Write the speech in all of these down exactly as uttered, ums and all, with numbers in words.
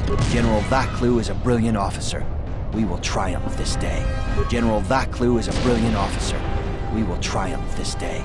General Vaklu is a brilliant officer. We will triumph this day. General Vaklu is a brilliant officer. We will triumph this day.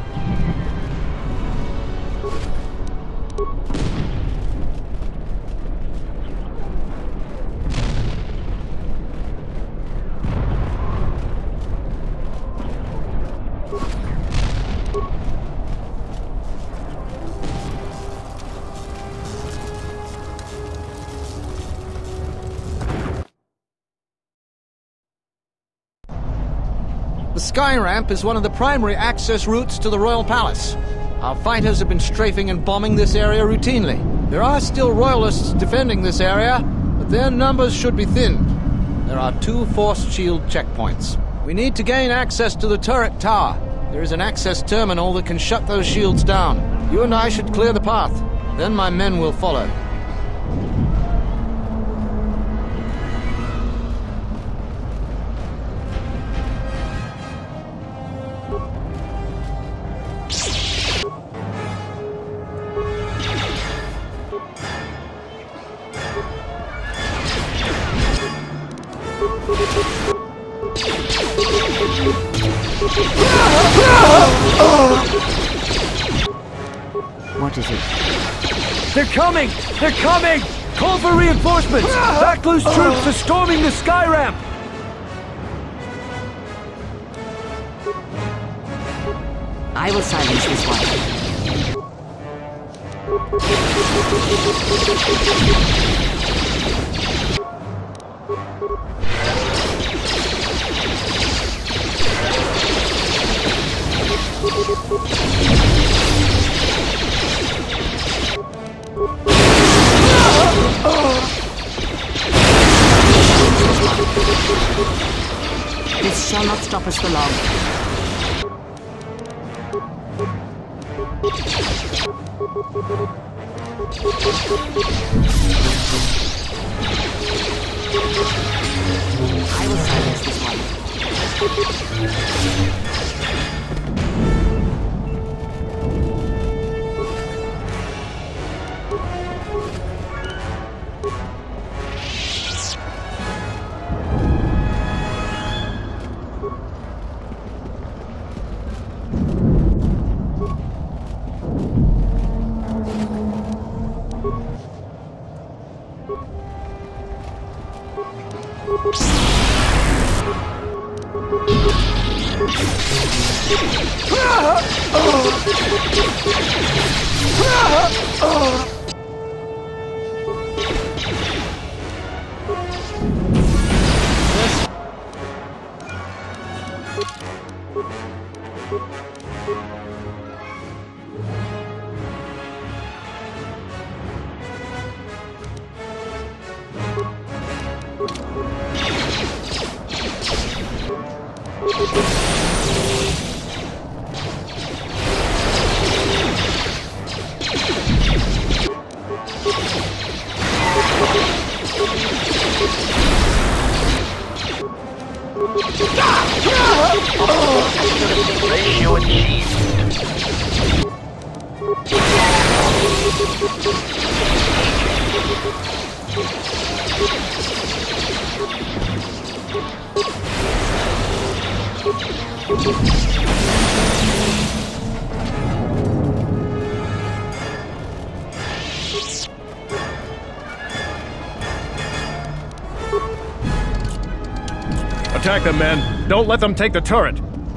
The sky ramp is one of the primary access routes to the Royal Palace. Our fighters have been strafing and bombing this area routinely. There are still Royalists defending this area, but their numbers should be thinned. There are two force shield checkpoints. We need to gain access to the turret tower. There is an access terminal that can shut those shields down. You and I should clear the path. Then my men will follow. What is it? They're coming! They're coming! Call for reinforcements! Vaklu's troops are storming the sky ramp! I will silence this one. This shall not stop us for long. I will silence this one. Ratio achieved. Attack them, men! Don't let them take the turret!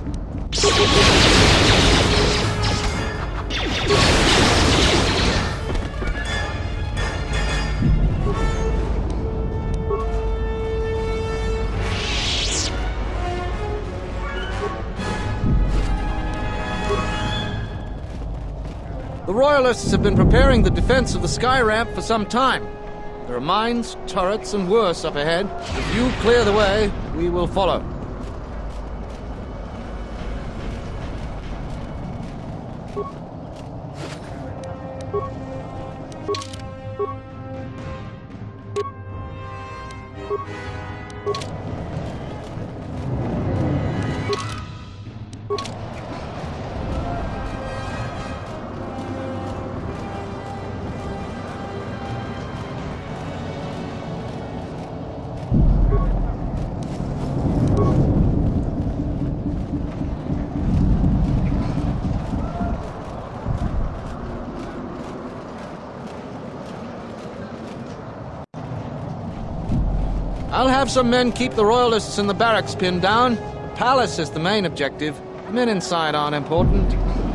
The Royalists have been preparing the defense of the sky ramp for some time. There are mines, turrets, and worse up ahead. If you clear the way, we will follow. I'll have some men keep the Royalists in the barracks pinned down. The palace is the main objective. The men inside aren't important.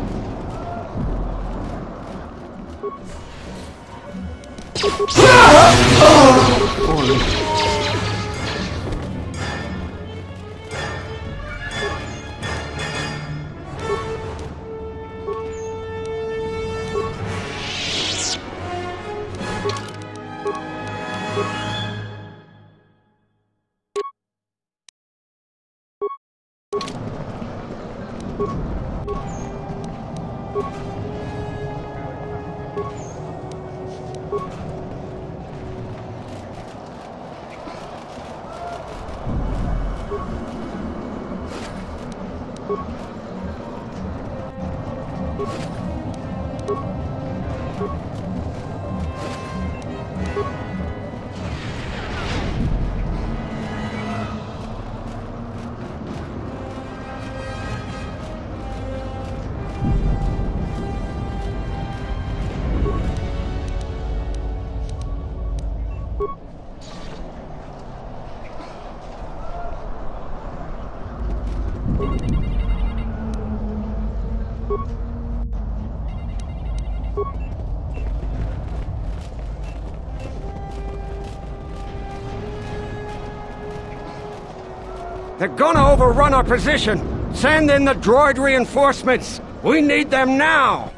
They're gonna overrun our position! Send in the droid reinforcements! We need them now!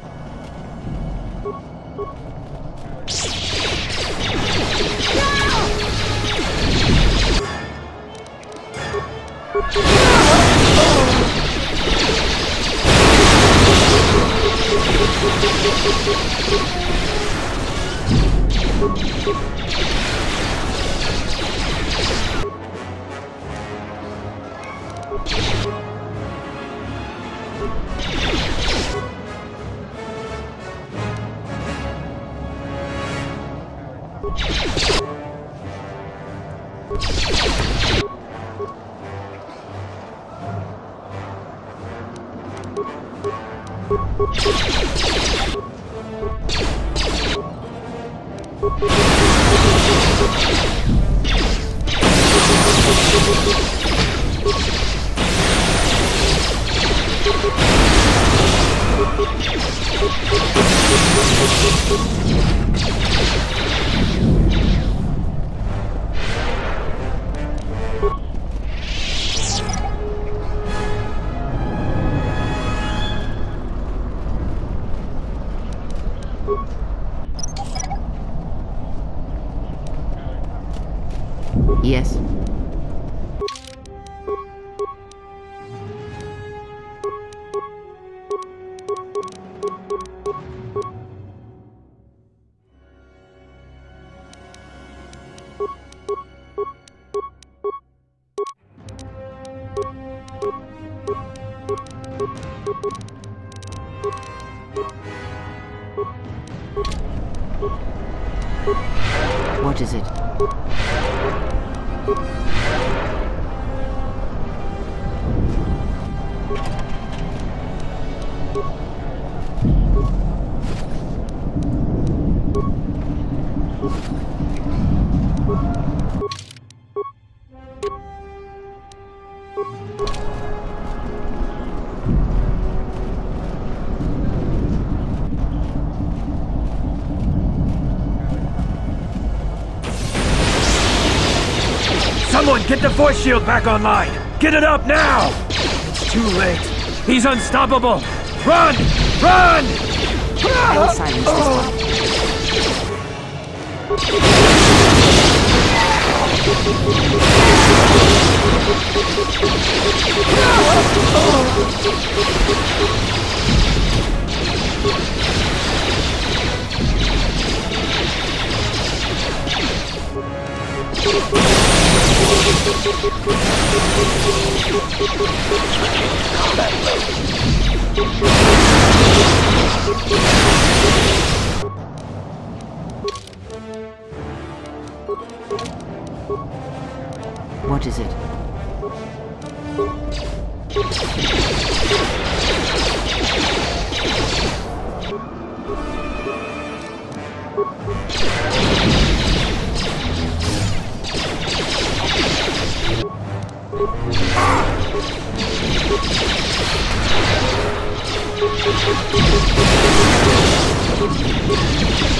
Yes. What is it? Someone get the force shield back online! Get it up now! It's too late. He's unstoppable! Run! Run! I will silence this one. What is it?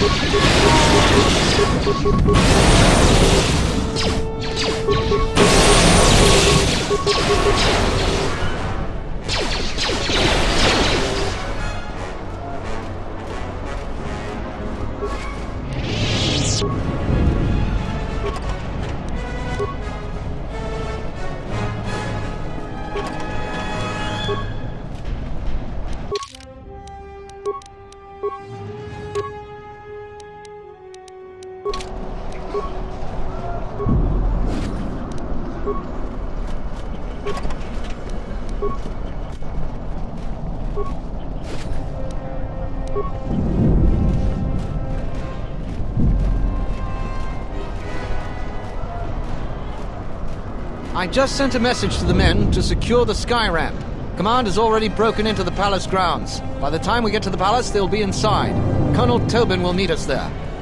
I just sent a message to the men to secure the sky ramp. Command has already broken into the palace grounds. By the time we get to the palace, they'll be inside. Colonel Tobin will meet us there.